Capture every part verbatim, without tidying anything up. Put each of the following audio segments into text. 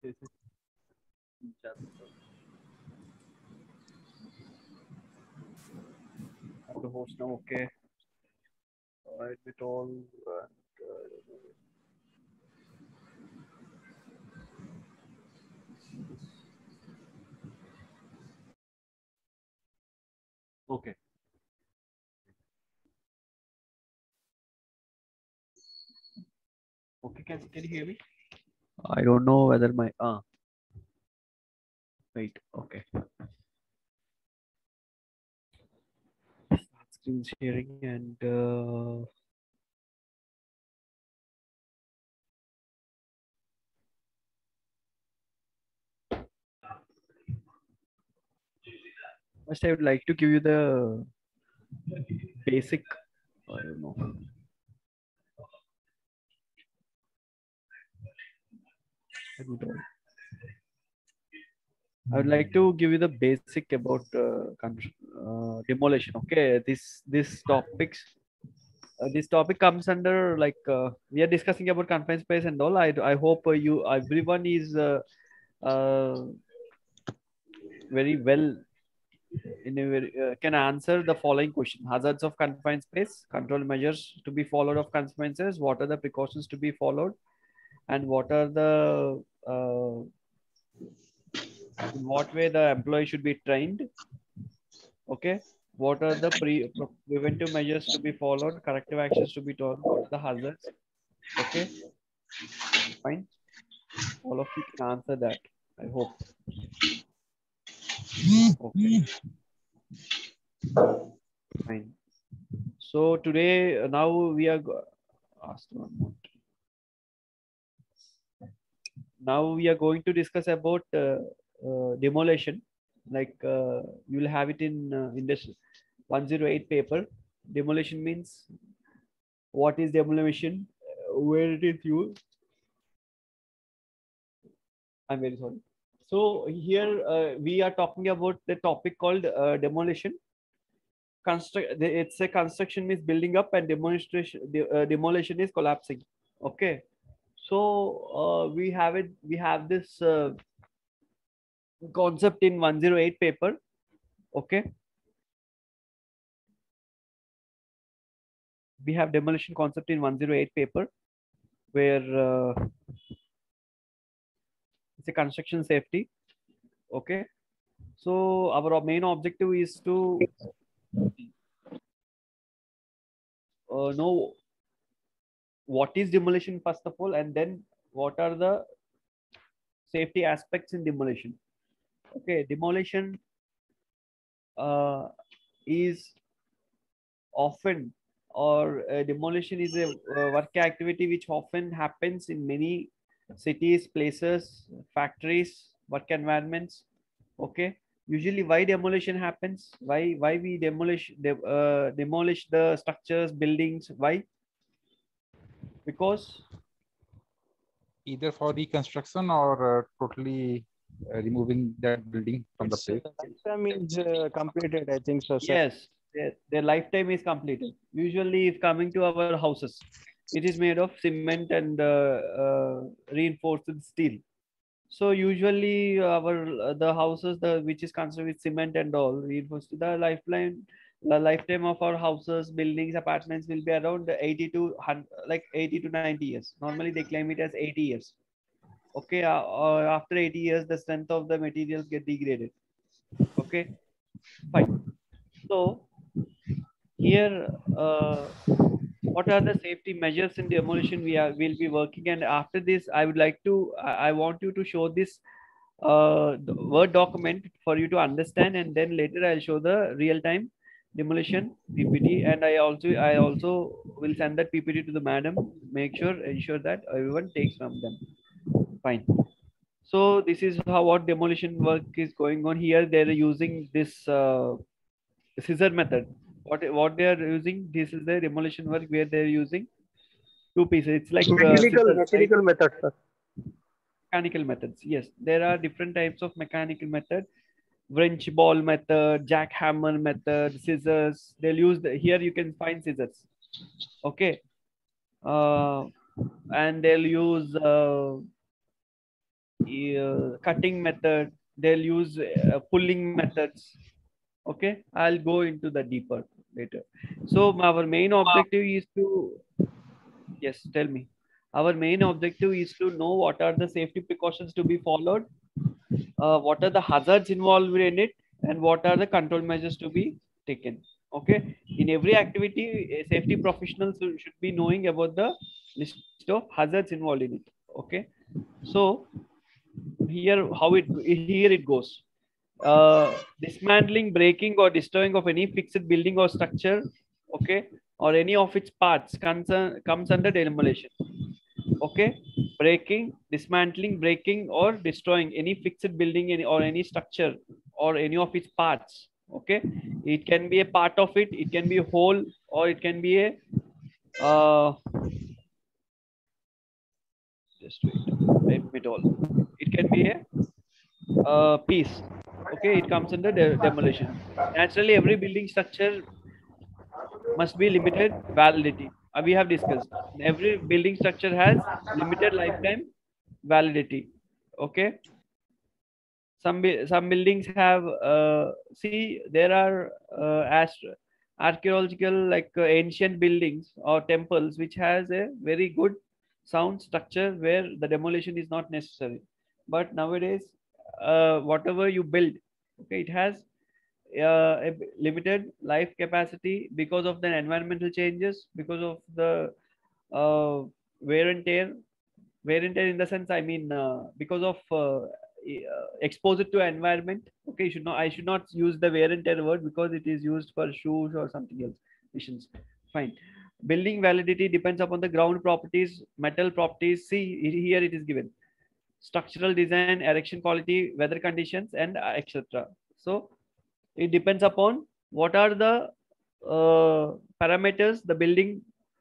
I'm the host now. Okay. Alright, it all. Uh, okay. Okay, can, can you hear me? I don't know whether my ah wait, okay. Start screen sharing and uh, first I would like to give you the basic I don't know. Let me tell you. I would like to give you the basic about uh, con- uh, demolition. Okay, this this topics uh, this topic comes under like uh, we are discussing about confined space and all. I I hope uh, you everyone is uh, uh, very well in a very, uh, can answer the following question: hazards of confined space, control measures to be followed of confined space, what are the precautions to be followed, and what are the uh, in what way the employee should be trained. Okay, what are the pre preventive measures to be followed, corrective actions to be done, what are the hazards. Okay, fine, all of you can answer that, I hope. Okay, fine. So today uh, now we are go- asked one more. Now we are going to discuss about uh, uh, demolition. Like uh, you will have it in uh, in this one oh eight paper. Demolition means what is demolition, uh, where it is used. I'm very sorry. So here uh, we are talking about the topic called uh, demolition. Construct. It's a construction means building up, and demonstration. De- uh, demolition is collapsing. Okay. So uh, we have it. We have this uh, concept in one oh eight paper. Okay. We have demolition concept in one oh eight paper where uh, it's a construction safety. Okay. So our main objective is to uh, know what is demolition first of all, and then what are the safety aspects in demolition. Okay, demolition uh, is often or uh, demolition is a uh, work activity which often happens in many cities, places, factories, work environments. Okay, usually why demolition happens? Why why we demolish de- uh, demolish the structures, buildings? Why? Because either for reconstruction or uh, totally uh, removing that building from the It's uh, place. lifetime is uh, completed, I think so, sir. yes, their, their lifetime is completed. Usually, if coming to our houses, it is made of cement and uh, uh, reinforced with steel. So usually our uh, the houses the which is constructed with cement and all reinforced the lifeline the lifetime of our houses, buildings, apartments will be around eighty to one hundred, like eighty to ninety years. Normally they claim it as eighty years. Okay, uh, uh, after eighty years the strength of the materials get degraded. Okay, fine. So here uh, what are the safety measures in demolition we are will be working, and after this I would like to i I want you to show this uh, the word document for you to understand, and then later I'll show the real time demolition P P T, and I also I also will send that P P T to the madam. Make sure ensure that everyone takes from them. Fine. So this is how what demolition work is going on here. They're using this uh, scissor method. What what they are using? This is the demolition work where they're using two pieces. It's like uh, Mechanical, scissors, right? mechanical method, sir. Mechanical methods. Yes, there are different types of mechanical method. Wrench ball method, jackhammer method, scissors. They'll use the, here. You can find scissors. Okay, uh, and they'll use uh, uh, cutting method, they'll use uh, pulling methods. Okay, I'll go into the deeper later. So our main objective is to, yes, tell me. Our main objective is to know what are the safety precautions to be followed, uh, what are the hazards involved in it, and what are the control measures to be taken. Okay, in every activity, a safety professionals should should be knowing about the list of hazards involved in it. Okay, so here how it here it goes. Uh, dismantling, breaking, or destroying of any fixed building or structure, okay, or any of its parts concern, comes under demolition. Okay, breaking, dismantling, breaking, or destroying any fixed building any, or any structure or any of its parts. Okay, it can be a part of it, it can be a whole, or it can be a uh, just wait, let me tell. It can be a uh, piece. Okay, it comes under de demolition. Naturally, every building structure must be limited validity. Uh, we have discussed. Every building structure has limited lifetime validity. Okay. Some some buildings have uh, see there are uh, ast- archaeological like uh, ancient buildings or temples which has a very good sound structure where the demolition is not necessary. But nowadays, uh, whatever you build, okay, it has uh, a limited life capacity because of the environmental changes, because of the uh, wear and tear. Wear and tear in the sense, I mean, uh, because of uh, uh, exposure to environment. Okay, you should not. I should not use the wear and tear word because it is used for shoes or something else. Missions. Fine. Building validity depends upon the ground properties, metal properties. See here it is given: structural design, erection quality, weather conditions, and uh, et cetera. So it depends upon what are the uh, parameters the building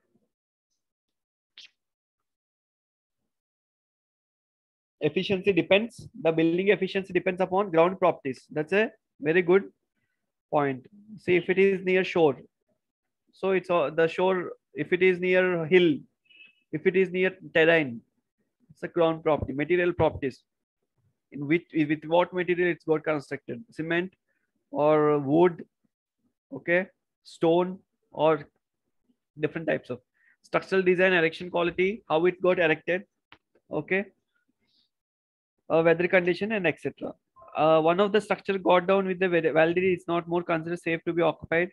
efficiency depends. The building efficiency depends upon ground properties. That's a very good point. See if it is near shore, so it's uh, the shore. If it is near hill, if it is near terrain, it's a ground property. Material properties. In which with what material it's got constructed? Cement or wood? Okay, stone or different types of structural design, erection quality, how it got erected. Okay, uh, weather condition and et cetera. Uh, one of the structure got down with the validity is not more considered safe to be occupied.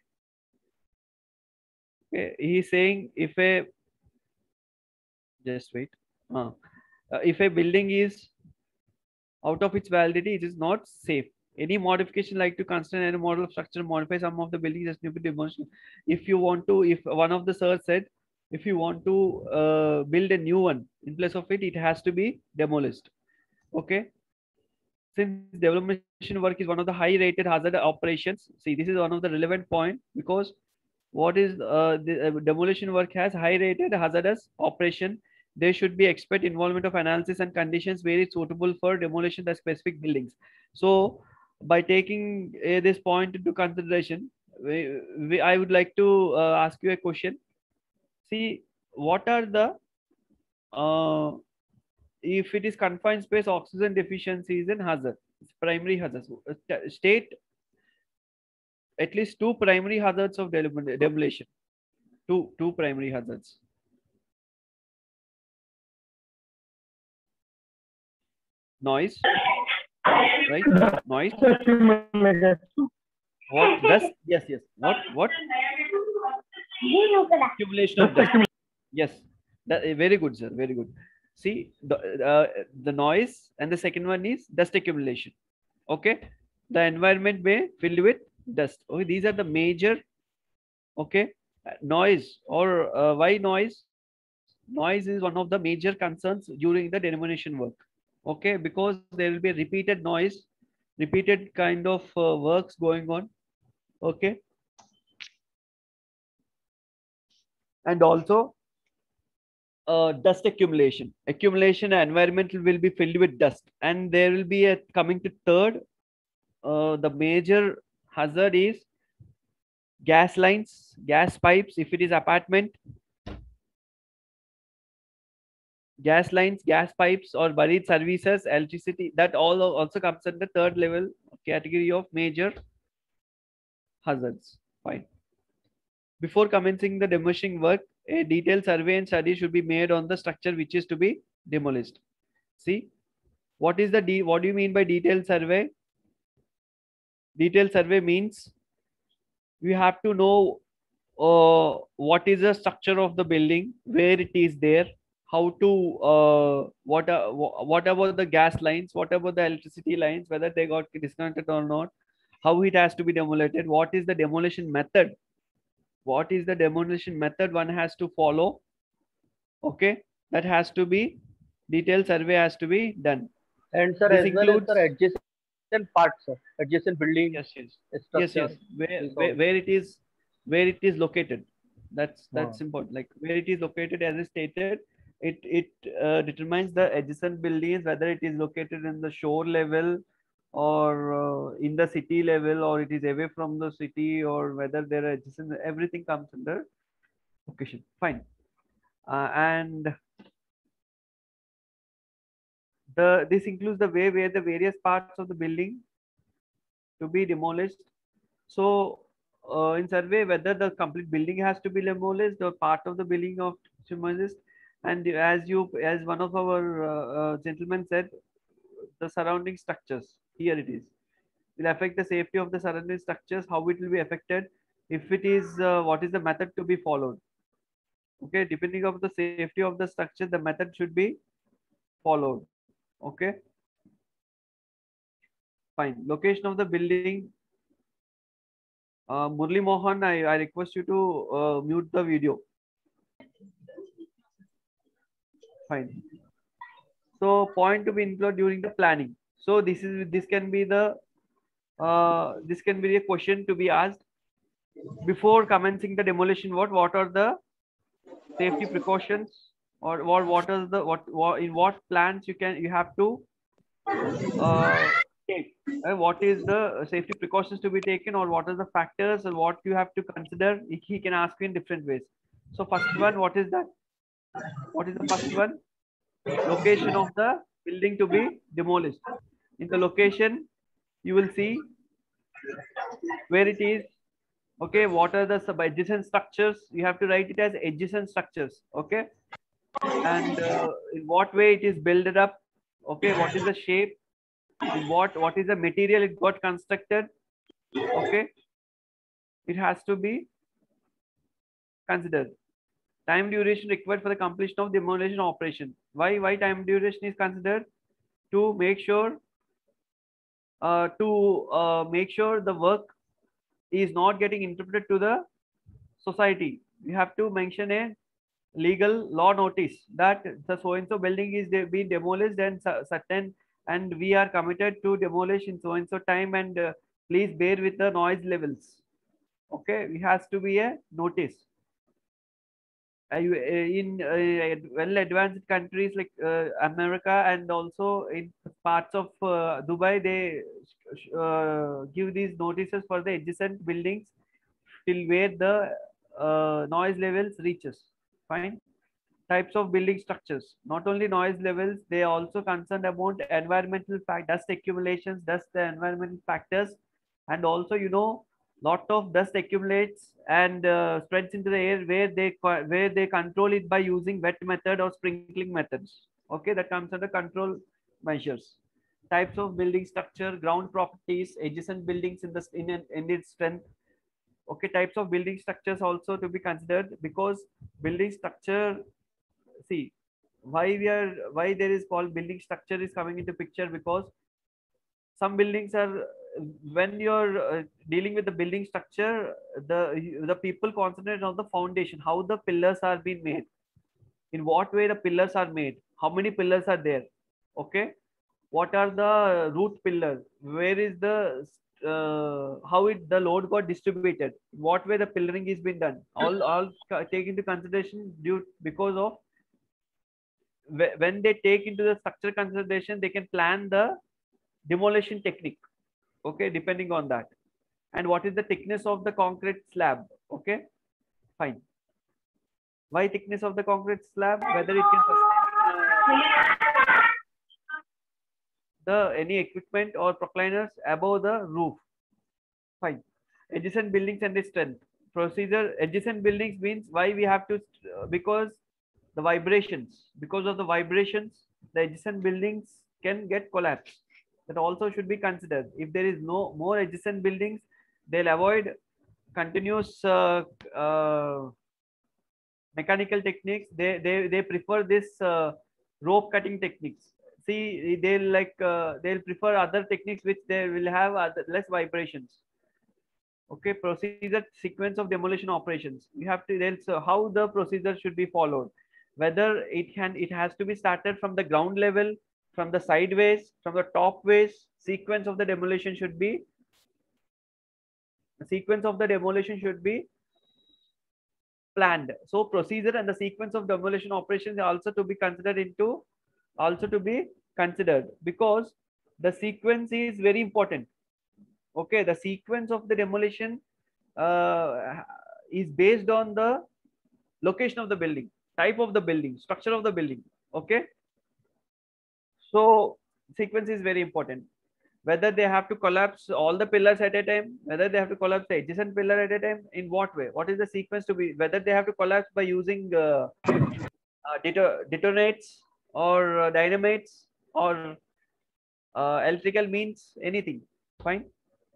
Okay. He's saying if a just wait, uh, uh, if a building is out of its validity, it is not safe. Any modification like to consider any model of structure, modify some of the buildings as new demolition. If you want to, if one of the sirs said, if you want to uh, build a new one in place of it, it has to be demolished. Okay. Since demolition work is one of the high rated hazard operations, see this is one of the relevant point because what is uh, the uh, demolition work has high rated hazardous operation. There should be expert involvement of analysis and conditions very suitable for demolition of specific buildings. So by taking uh, this point into consideration, we, we, I would like to uh, ask you a question. See, what are the uh, if it is confined space, oxygen deficiency is an hazard. It's primary hazards. State at least two primary hazards of demolition. Two two primary hazards. Noise, right? Noise. What dust? Yes, yes. What what? Accumulation of dust. Yes, that, very good, sir. Very good. See the uh, the noise, and the second one is dust accumulation. Okay, the environment may filled with dust. Okay, these are the major. Okay, noise or uh, why noise? Noise is one of the major concerns during the demolition work. Okay, because there will be a repeated noise, repeated kind of uh, works going on. Okay, and also uh, dust accumulation. Accumulation environment will be filled with dust, and there will be a coming to third. Uh, the major hazard is gas lines, gas pipes. If it is apartment, gas lines, gas pipes, or buried services, electricity, that all also comes under third level category of major hazards. Fine. Before commencing the demolishing work, a detailed survey and study should be made on the structure which is to be demolished. See, what is the de what do you mean by detailed survey? Detailed survey means you have to know uh, what is the structure of the building, where it is there, how to uh, what are, what about the gas lines, what about the electricity lines, whether they got disconnected or not, how it has to be demolished, what is the demolition method, what is the demolition method one has to follow. Okay, that has to be detailed survey has to be done. And sir, This as well as includes sir, adjacent parts, sir, adjacent building yes yes yes structure. yes where, is where also- where it is where it is located, that's that's Ah. important, like where it is located, as I stated, it it uh, determines the adjacent buildings, whether it is located in the shore level or uh, in the city level, or it is away from the city, or whether there are adjacent, everything comes under location. Fine. Uh, and the this includes the way where the various parts of the building to be demolished. So uh, in survey, whether the complete building has to be demolished or part of the building of demolished. And as you as one of our uh, uh, gentlemen said, the surrounding structures, here it is, will affect the safety of the surrounding structures, how it will be affected, if it is uh, what is the method to be followed. Okay, depending on the safety of the structure, the method should be followed. Okay, fine. Location of the building. Uh, Murli Mohan, I, I request you to uh, mute the video. Fine. So point to be included during the planning. So this is this can be the uh, this can be a question to be asked before commencing the demolition. What what are the safety precautions, or what what is the what, what in what plans you can you have to uh, take? Uh, what is the safety precautions to be taken, or what are the factors, and what you have to consider? He can ask you in different ways. So first one, what is that? What is the first one? Location of the building to be demolished. In the location, you will see where it is. Okay, what are the sub adjacent structures? You have to write it as adjacent structures. Okay, and uh, in what way it is built up. Okay, what is the shape? In what what is the material it got constructed? Okay, it has to be considered. Time duration required for the completion of demolition operation. Why why time duration is considered? To make sure uh, to uh, make sure the work is not getting interpreted to the society. We have to mention a legal law notice that the so and so building is de- being demolished and cer- certain, and we are committed to demolish in so and so time, and uh, please bear with the noise levels. Okay, it has to be a notice. Uh, you- uh, in uh, well advanced countries like uh, America, and also in parts of uh, Dubai, they uh, give these notices for the adjacent buildings till where the uh, noise levels reaches. Fine. Types of building structures. Not only noise levels, they are also concerned about environmental fact, dust accumulations, dust the environmental factors, and also you know lot of dust accumulates and uh, spreads into the air where they co- where they control it by using wet method or sprinkling methods. Okay, that comes under control measures. Types of building structure, ground properties, adjacent buildings in the in, in its strength. Okay, types of building structures also to be considered, because building structure, see why we are why there is called building structure is coming into picture, because some buildings are, when you're uh, dealing with the building structure, the the people concentrate on the foundation, how the pillars are being made, in what way the pillars are made, how many pillars are there. Okay, what are the root pillars, where is the uh, how it the load got distributed, what way the pillaring is being done, all all take into consideration due because of wh- when they take into the structure consideration, they can plan the demolition technique. Okay, depending on that. And what is the thickness of the concrete slab? Okay, fine. Why thickness of the concrete slab? Whether it can sustain uh, the any equipment or procliners above the roof. Fine. Adjacent buildings and its strength. Procedure adjacent buildings means why we have to uh, because the vibrations because of the vibrations the adjacent buildings can get collapsed. That also should be considered. If there is no more adjacent buildings, they'll avoid continuous uh, uh, mechanical techniques. They they they prefer this uh, rope cutting techniques. See, they'll like uh, they'll prefer other techniques which they will have other, less vibrations. Okay, procedure sequence of demolition operations. We have to then so how the procedure should be followed. Whether it can it has to be started from the ground level, from the sideways, from the top ways. Sequence of the demolition should be the sequence of the demolition should be planned. So procedure and the sequence of demolition operations are also to be considered into also to be considered because the sequence is very important. Okay, the sequence of the demolition uh, is based on the location of the building, type of the building, structure of the building. Okay, so sequence is very important. Whether they have to collapse all the pillars at a time, whether they have to collapse the adjacent pillar at a time, in what way, what is the sequence to be, whether they have to collapse by using uh, uh, deto detonates or uh, dynamites or uh, electrical means, anything. Fine.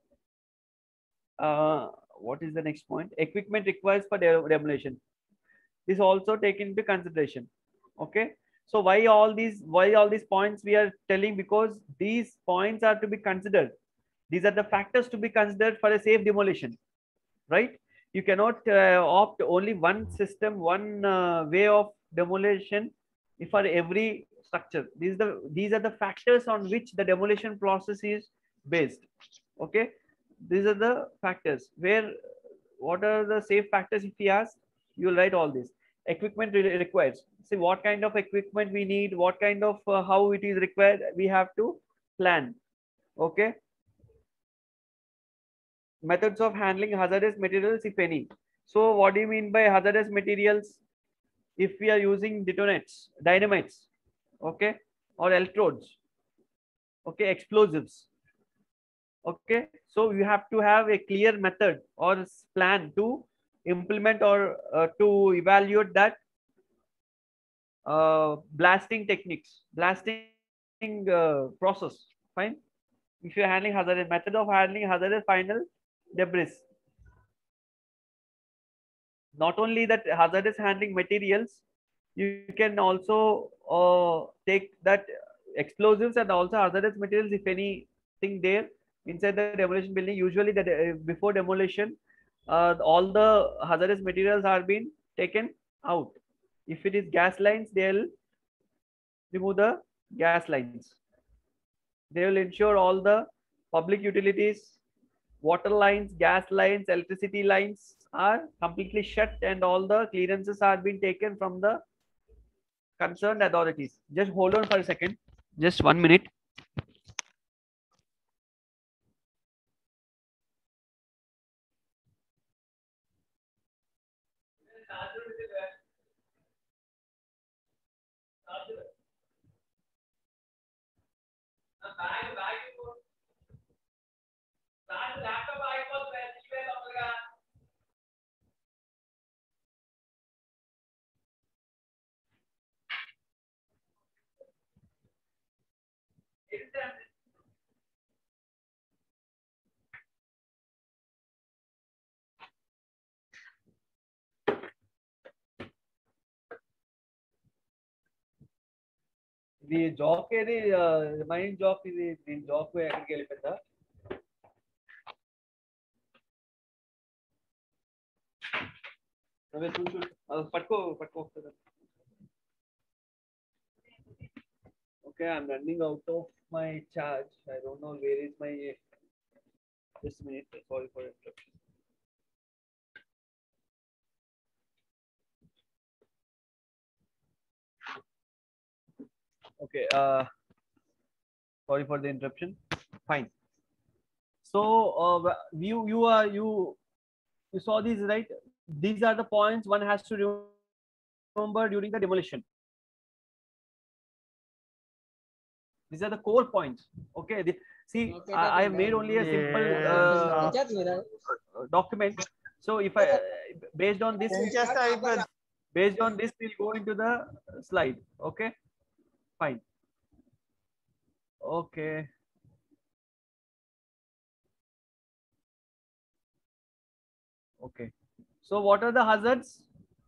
Uh, what is the next point? Equipment requires for de demolition. This also taken into consideration. Okay. So why all these why all these points we are telling? Because these points are to be considered. These are the factors to be considered for a safe demolition, right? You cannot uh, opt only one system, one uh, way of demolition for every structure. These the these are the factors on which the demolition process is based. Okay, these are the factors where what are the safe factors. If you ask, you will write all this. Equipment re requires. See what kind of equipment we need, what kind of uh, how it is required. We have to plan. Okay. Methods of handling hazardous materials, if any. So what do you mean by hazardous materials? If we are using detonates, dynamites, okay, or electrodes, okay, explosives, okay. So you have to have a clear method or plan to implement or uh, to evaluate that uh, blasting techniques, blasting uh, process. Fine. If you are handling hazardous, method of handling hazardous final debris. Not only that hazardous handling materials, you can also uh, take that explosives and also hazardous materials, if anything there inside the demolition building. Usually that uh, before demolition, uh, all the hazardous materials are being taken out. If it is gas lines, they'll remove the gas lines. They will ensure all the public utilities, water lines, gas lines, electricity lines are completely shut and all the clearances are being taken from the concerned authorities. Just hold on for a second. Just one minute. ఇది jack ఏది mind jack ఇది దీని Jack ఎక్కడికి వెళ్ళిపోయిందా నువ్వే చూసు పట్టుకో పట్టుకో okay, I'm running out of my charge. I don't know where is my just a minute, sorry for interruption. Okay, uh sorry for the interruption. Fine. So uh, you you are you you saw these, right? These are the points one has to remember during the demolition. These are the core points. Okay. The, see, I, I have made only a simple uh, document. So if I, based on this, based on this, we'll go into the slide. Okay. Fine. Okay. Okay. So what are the hazards?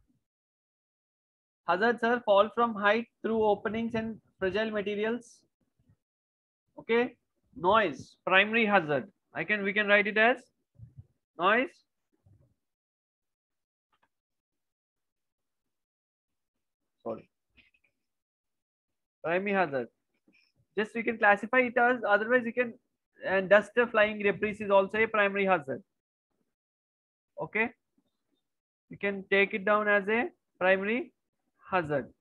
Hazards are fall from height through openings and fragile materials. Okay. Noise, primary hazard. I can, we can write it as noise. Sorry. Primary hazard. Just we can classify it as, otherwise you can, and dust flying debris is also a primary hazard. Okay. You can take it down as a primary hazard.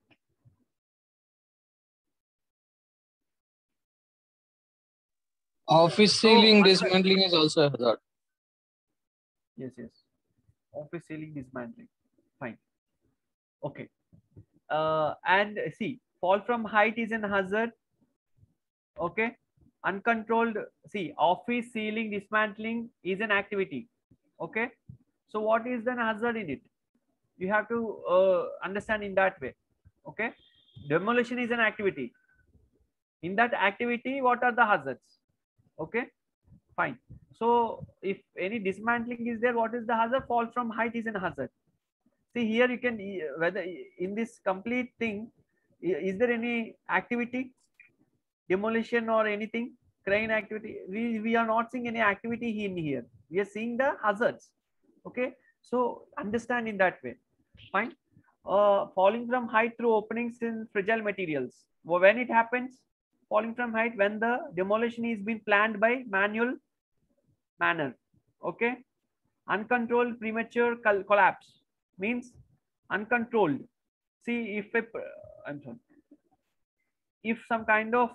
Office ceiling dismantling is also a hazard. Yes, yes. Office ceiling dismantling. Fine. Okay. Uh, and see, fall from height is an hazard. Okay. Uncontrolled, see, office ceiling dismantling is an activity. Okay. So what is the hazard in it? You have to uh, understand in that way. Okay. Demolition is an activity. In that activity, what are the hazards? Okay. Fine. So if any dismantling is there, what is the hazard? Fall from height is an hazard. See here, you can, whether in this complete thing, is there any activity, demolition or anything, crane activity? We, we are not seeing any activity in here. We are seeing the hazards. Okay. So understand in that way. Fine. Uh, falling from height through openings in fragile materials. Well, when it happens, falling from height, when the demolition is being planned by manual manner. Okay. Uncontrolled premature collapse means uncontrolled. See, if a, I'm sorry, if some kind of,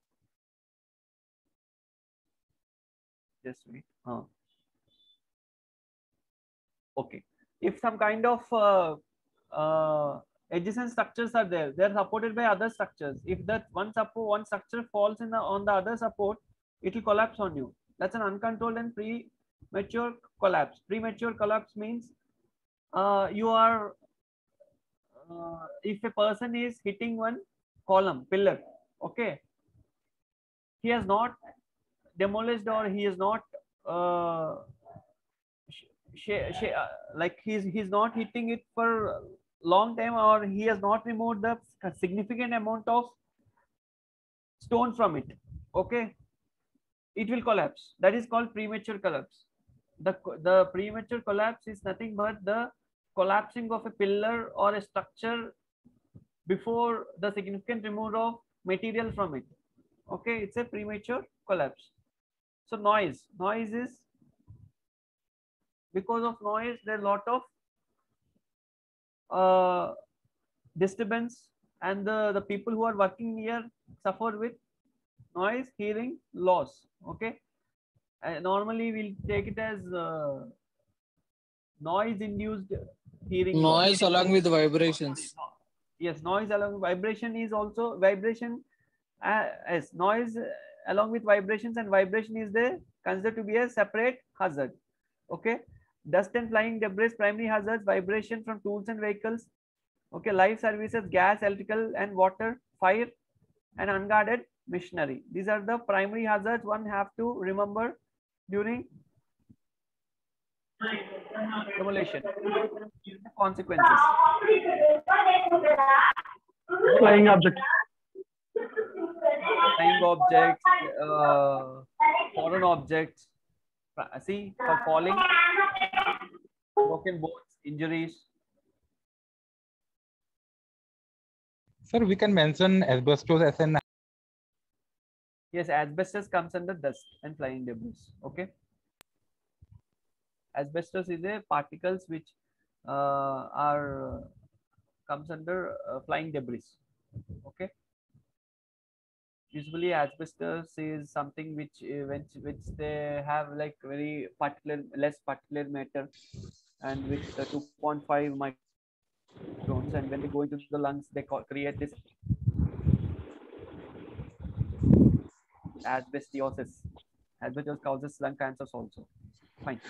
just wait. Uh, okay. If some kind of uh, uh, adjacent structures are there, they are supported by other structures. If that one support, one structure falls in the on the other support, it will collapse on you. That's an uncontrolled and premature collapse. Premature collapse means uh, you are, uh, if a person is hitting one column, pillar, okay, he has not demolished or he is not uh, sh sh uh, like he's he's not hitting it for long time, or he has not removed the significant amount of stone from it. Okay, it will collapse. That is called premature collapse. The the premature collapse is nothing but the collapsing of a pillar or a structure before the significant removal of material from it. Okay, it's a premature collapse. So noise, noise is, because of noise, there are a lot of uh, disturbance, and the, the people who are working here suffer with noise hearing loss. Okay, uh, normally we'll take it as uh, noise induced hearing noise loss. Along with vibrations. Yes, noise along with vibration is also vibration uh, as noise along with vibrations, and vibration is there considered to be a separate hazard. Okay, dust and flying debris, primary hazards, vibration from tools and vehicles. Okay, live services, gas, electrical and water, fire, and unguarded machinery. These are the primary hazards one have to remember during demolition. Consequences. Flying objects. Flying objects, uh, foreign objects. See, for falling, broken bones, injuries. Sir, we can mention asbestos as an. Yes, asbestos comes under dust and flying debris. Okay. Asbestos is a particles which uh, are uh, comes under uh, flying debris. Okay. Usually asbestos is something which uh, which which they have like very particular, less particular matter, and with the two point five microns, and when they go into the lungs, they call, create this asbestosis. Asbestosis causes lung cancers also. Fine.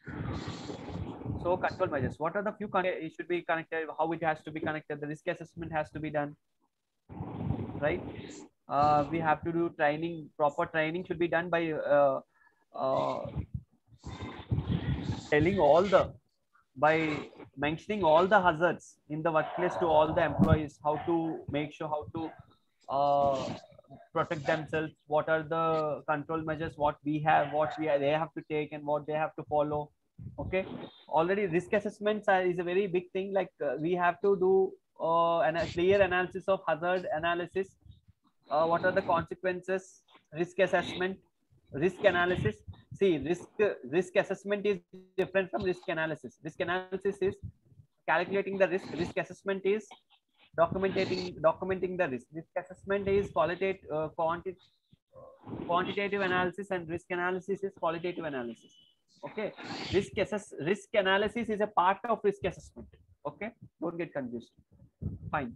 So control measures. What are the few con- it should be connected? How it has to be connected? The risk assessment has to be done, right? Uh, we have to do training. Proper training should be done by uh, uh, telling all the by mentioning all the hazards in the workplace to all the employees, how to make sure how to uh, protect themselves, what are the control measures, what we have, what we are, they have to take and what they have to follow. Okay, already risk assessments are, is a very big thing. Like uh, we have to do uh, an, a clear analysis of hazard analysis. Uh, what are the consequences, risk assessment, risk analysis. See, risk risk assessment is different from risk analysis. Risk analysis is calculating the risk. Risk assessment is documenting documenting the risk. Risk assessment is qualitative uh, quanti quantitative analysis, and risk analysis is qualitative analysis. Okay, risk assess risk analysis is a part of risk assessment. Okay, don't get confused. Fine.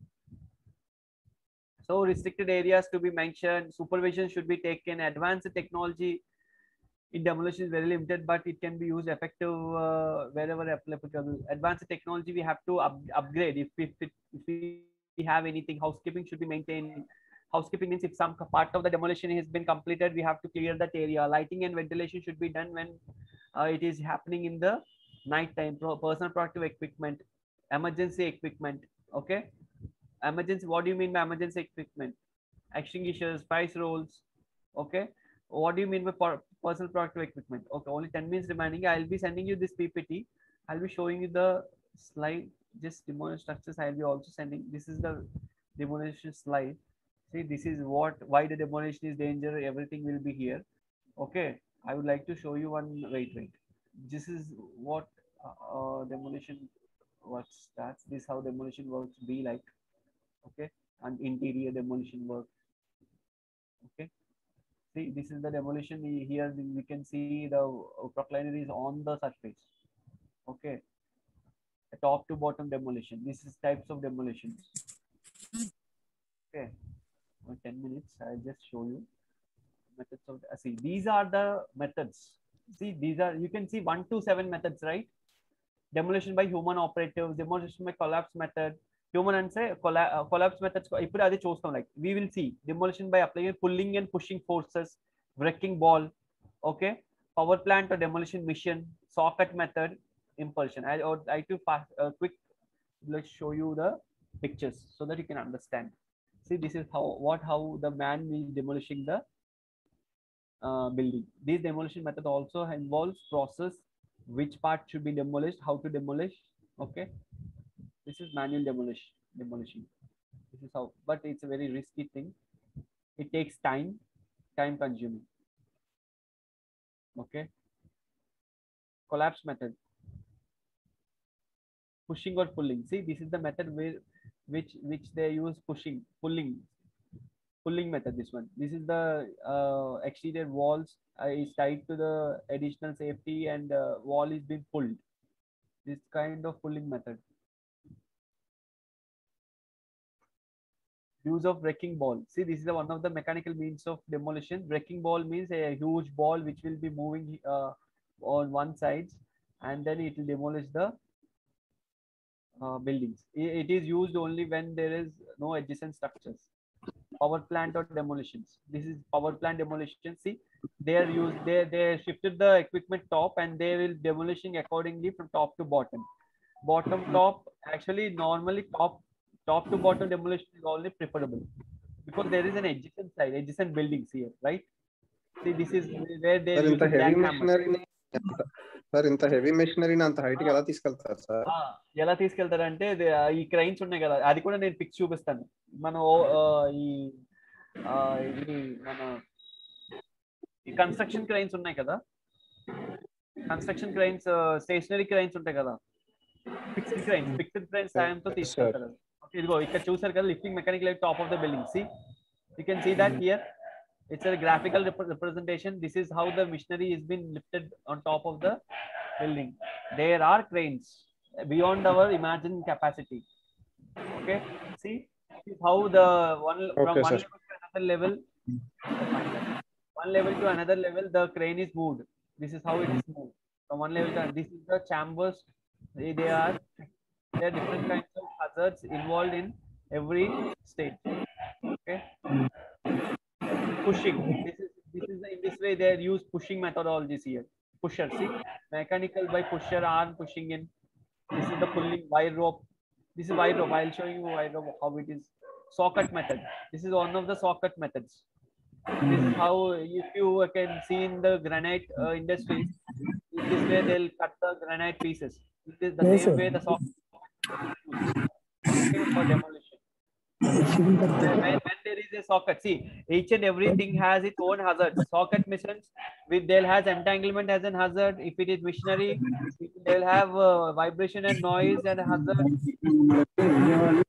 So restricted areas to be mentioned, supervision should be taken, advanced technology in demolition is very limited, but it can be used effective uh, wherever applicable. Advanced technology we have to up, upgrade if, if, it, if we have anything. Housekeeping should be maintained. Housekeeping means if some part of the demolition has been completed, we have to clear that area. Lighting and ventilation should be done when uh, it is happening in the night time. Personal protective equipment, emergency equipment. Okay. Emergency, what do you mean by emergency equipment? Extinguishers, price rolls. Okay, what do you mean by personal protective equipment? Okay, only ten minutes remaining. I'll be sending you this P P T. I'll be showing you the slide, just demolition structures. I'll be also sending, this is the demolition slide. See, this is what, why the demolition is danger, everything will be here. Okay, I would like to show you one, wait wait this is what uh, demolition works. That's this how demolition works be like. Okay, and interior demolition work. Okay, see, this is the demolition. Here we can see the procliner is on the surface. Okay, a top to bottom demolition. This is types of demolition. Okay, for ten minutes I'll just show you methods of uh, see, these are the methods. See, these are, you can see one to seven methods, right? Demolition by human operatives, demolition by collapse method. Human and say uh, collapse methods. Like we will see demolition by applying pulling and pushing forces, wrecking ball. Okay, power plant or demolition mission, socket method, impulsion. I would like to fast uh, quick. Let's show you the pictures so that you can understand. See, this is how what how the man is demolishing the uh, building. This demolition method also involves process, which part should be demolished, how to demolish. Okay. This is manual demolition. Demolition. This is how, but it's a very risky thing. It takes time, time consuming. Okay. Collapse method. Pushing or pulling. See, this is the method where which which they use pushing, pulling, pulling method. This one. This is the uh, exterior walls uh, is tied to the additional safety, and uh, wall is being pulled. This kind of pulling method. Use of wrecking ball. See, this is the one of the mechanical means of demolition. Wrecking ball means a huge ball which will be moving uh, on one side, and then it will demolish the uh, buildings. It, it is used only when there is no adjacent structures. Power plant or demolitions. This is power plant demolition. See, they are used. They they shifted the equipment top, and they will demolishing accordingly from top to bottom. Bottom top, actually normally top. Top to bottom demolition is only preferable because there is an adjacent side, adjacent buildings here, right? See, this is where they Sir, use inta heavy jackhammers. machinery. Sir, inta heavy machinery na anta height ki ela తీసుకెళ్తారు sir? ఎలా తీసుకెళ్తారంటే ఈ cranes ఉన్నాయి కదా, అది కూడా నేను pics చూపిస్తాను. మనం ఈ ఇది మన ఈ కన్స్ట్రక్షన్ క్రైన్స్ ఉన్నాయి కదా, కన్స్ట్రక్షన్ క్రైన్స్, స్టేషనరీ క్రైన్స్ ఉంటాయి కదా, ఫిక్స్డ్ క్రైన్స్, ఫిక్స్డ్ క్రైన్స్ సాయంతో తీసుకెళ్తారు. ఇదిగో ఇక్కడ చూసారు కదా, lifting mechanical top of the building. See, you can see that here. It's a graphical rep representation. This is how the machinery is been lifted on top of the building. There are cranes beyond our imagined capacity. Okay, see, this is how the one okay, from one sir. level to another level, one level to another level, the crane is moved. This is how it is moved from one level to another. This is the chambers. They, they are there are different kinds of hazards involved in every stage. Okay. Pushing. This is this is in this way they use pushing methodologies here. Pusher. See, mechanical by pusher, arm pushing in. This is the pulling wire rope. This is wire rope. I'll show you wire rope how it is. Socket method. This is one of the socket methods. This is how, if you can see in the granite uh, industries, in this way they'll cut the granite pieces. This is the Yes, same sir. way the socket okay, for demolition. When, when there is a socket, see, each and everything has its own hazard. Socket missions, with they'll has entanglement as an hazard. If it is missionary, they'll have uh, vibration and noise and hazard.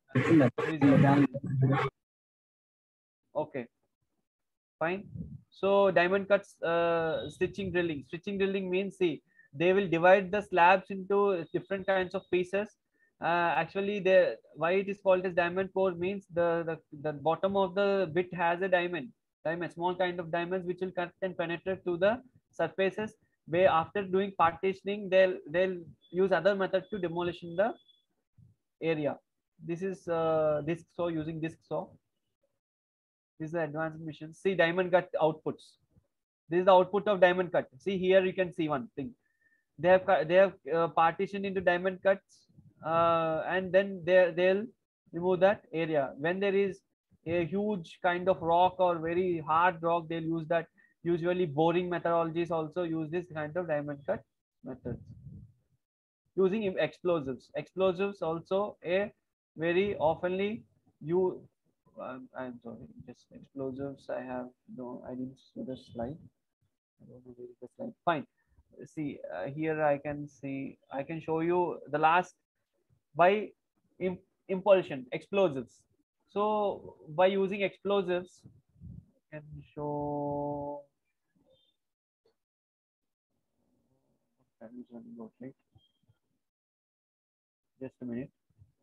Okay, fine. So diamond cuts, uh, stitching drilling. Stitching drilling means, see, they will divide the slabs into different kinds of pieces. Uh, actually, the why it is called as diamond core means the, the the bottom of the bit has a diamond, diamond, small kind of diamonds which will cut and penetrate to the surfaces. Where after doing partitioning, they'll they'll use other methods to demolition the area. This is uh, disc saw, using disc saw. This is the advanced mission. See diamond cut outputs. This is the output of diamond cut. See here you can see one thing. They have they have uh, partitioned into diamond cuts, uh, and then they they'll remove that area. When there is a huge kind of rock or very hard rock, they'll use that. Usually boring methodologies also use this kind of diamond cut methods. Using explosives. Explosives also a very oftenly you. Um, I'm sorry, just explosives. I have no. I didn't see the slide. I don't know where is the slide. Fine. See uh, here I can see. I can show you the last by imp impulsion explosives. So by using explosives, I can show. Just a minute.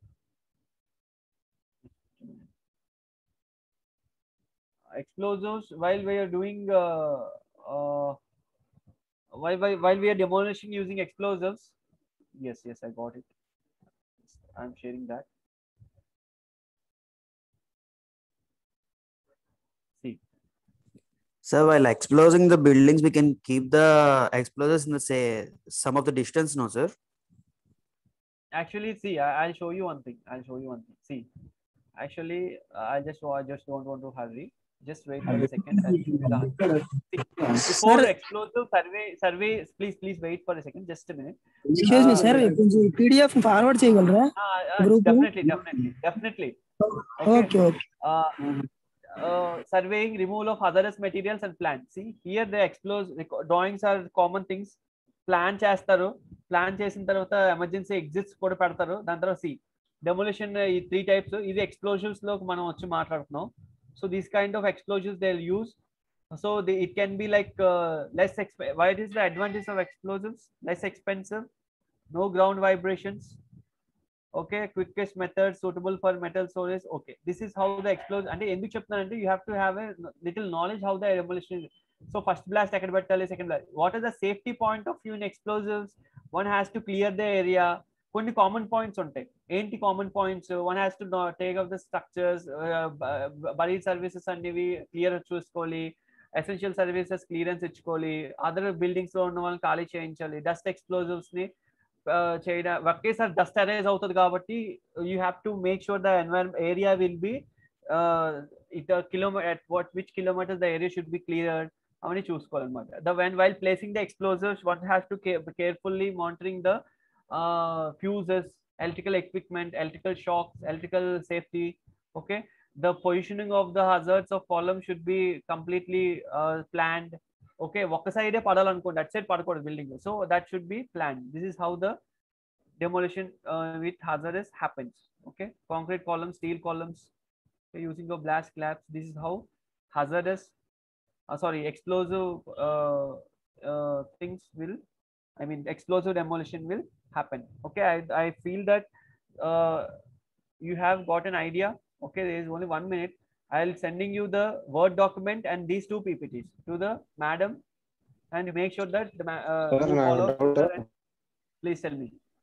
Explosives, while we are doing uh, uh, while, while while we are demolishing using explosives. Yes, yes, I got it. I'm sharing that. See, So while exploding the buildings, we can keep the explosives in the say some of the distance, no sir? actually, see, I, I'll show you one thing. I'll show you one thing. See, actually, uh, I just I just don't want to hurry. Just wait for a second. I'll show you the answer. See, before explosive survey, survey, please, please wait for a second. Just a minute. Excuse me, sir. కొంచెం P D F forward చేయగలరా? Uh, uh, definitely, definitely, definitely. Okay, okay. Uh, uh, surveying removal of hazardous materials and plants. See, here the explosive drawings are common things. Plan చేస్తారు, plan చేసిన తర్వాత emergency exits కూడా పెడతారు. దాని తర్వాత see demolition ఈ three types. ఇది explosions లో మనం వచ్చి మాట్లాడుతున్నాం. So these kind of explosives they'll use. So they, it can be like uh, less exp- why is the advantage of explosives? Less expensive, no ground vibrations. Okay, quickest method suitable for metal storage. Okay, this is how the explosive. And enduku cheptunante, you have to have a little knowledge how the demolition is. So first blast, second bettali, second blast. What is the safety point of view in explosives? One has to clear the area. కొన్ని common points ఉంటాయి. ఏంటి common points? One has to take off the structures, buried services అనేవి clear చూసుకోవాలి, essential services clearance ఇచ్చుకోవాలి, other buildings లో ఉన్న వాళ్ళని ఖాళీ చేయించాలి, డస్ట్ ఎక్స్ప్లోజివ్స్ ని చేయడం ఒకేసారి డస్ట్ అరైజ్ అవుతుంది కాబట్టి you have to make sure the environment area will be it kilometre at what which kilometres the area should be cleared అవన్నీ చూసుకోవాలన్నమాట. The when while placing the explosives one has to carefully monitoring the uh fuses, electrical equipment, electrical shocks, electrical safety. Okay, the positioning of the hazards of column should be completely uh, planned. Okay, oka side e padalanko, that side padakodu building, so that should be planned. This is how the demolition uh, with hazardous happens. Okay, concrete columns, steel columns, okay, using a blast collapse. This is how hazardous uh, sorry explosive uh, uh, things will I mean explosive demolition will happen. Okay, I, I feel that uh, you have got an idea. Okay, there is only one minute. I'll sending you the Word document and these two P P Ts to the madam, and make sure that the ma- uh, Sir, you నా follow. doubt. Please tell me.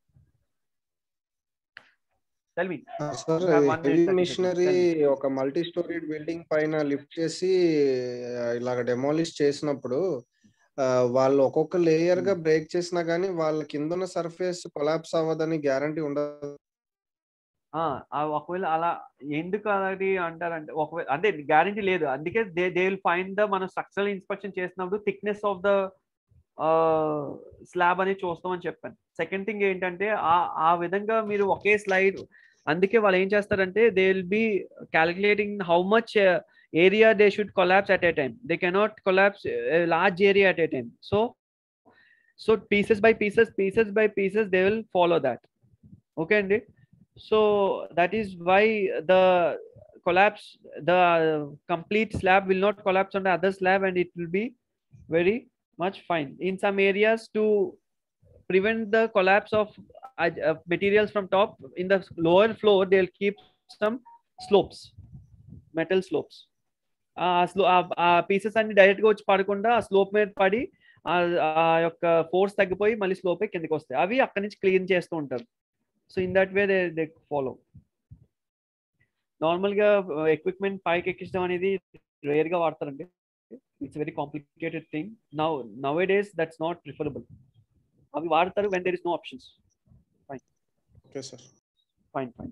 Tell me. Sir You have one minute, heavy thirty machinery seconds. Tell me. ఒక multi storey building పైన lift చేసి ఇలాగ demolish చేసినప్పుడు ఆ, వాళ్ళు ఒక్కొక్క layer గా బ్రేక్ చేసినా గానీ వాళ్ళ కింద ఉన్న సర్ఫేస్ కొలాప్స్ అవ్వదని గ్యారంటీ ఉండదు. ఆ, ఆ ఒకవేళ అలా ఎందుకు అలాంటి అంటారంటే ఒకవేళ అంటే గ్యారంటీ లేదు, అందుకే they they will find the మనం స్ట్రక్చరల్ ఇన్స్పెక్షన్ చేసినప్పుడు థిక్నెస్ ఆఫ్ ద స్లాబ్ అనేది చూస్తామని చెప్పాను. సెకండ్ థింగ్ ఏంటంటే ఆ ఆ విధంగా మీరు ఒకే స్లైడ్, అందుకే వాళ్ళు ఏం చేస్తారంటే they will be calculating how much area they should collapse at a time. They cannot collapse large area at a time. So so pieces by pieces pieces by pieces they will follow that. Okay అండి. So that is why the collapse, the complete slab will not collapse on the other slab, and it will be very much fine. In some areas, to prevent the collapse of uh, uh, materials from top, in the lower floor they'll keep some slopes, metal slopes. ఆ pieces అన్ని direct గా వచ్చి పడకుండా ఆ slope మీద పడి ఆ యొక్క ఫోర్స్ తగ్గిపోయి మళ్ళీ స్లోప్ కిందకి వస్తాయి. అవి అక్కడి నుంచి క్లీన్ చేస్తూ ఉంటారు. So in that way they they follow. Normal గా ఎక్విప్మెంట్ పైకి ఎక్కించడం అనేది రేర్ గా వాడతారండి. It's very complicated thing. Now nowadays that's not preferable. అవి వాడతారు when there is no options. Fine. Okay sir. Fine fine.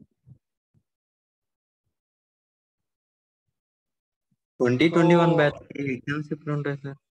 Twenty twenty one batch exams ఎప్పుడు ఉంటాయి సార్?